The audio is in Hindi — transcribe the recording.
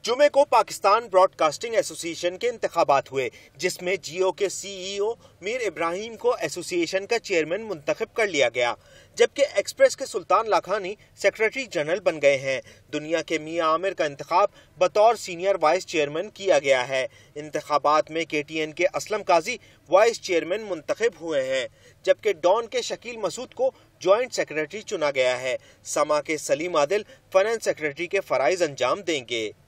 जुमे को पाकिस्तान ब्रॉडकास्टिंग एसोसिएशन के इंतखाबात हुए, जिसमें जियो के सीईओ मीर इब्राहिम को एसोसिएशन का चेयरमैन मुंतखब कर लिया गया, जबकि एक्सप्रेस के सुल्तान लाखानी सेक्रेटरी जनरल बन गए हैं। दुनिया के मियां आमिर का इंतखाब बतौर सीनियर वाइस चेयरमैन किया गया है। इंतखाबात में केटीएन के असलम काजी वाइस चेयरमैन मुंतखब हुए हैं, जबकि डॉन के शकील मसूद को जॉइंट सेक्रेटरी चुना गया है। समा के सलीम आदिल फाइनेंस सेक्रेटरी के फराइज अंजाम देंगे।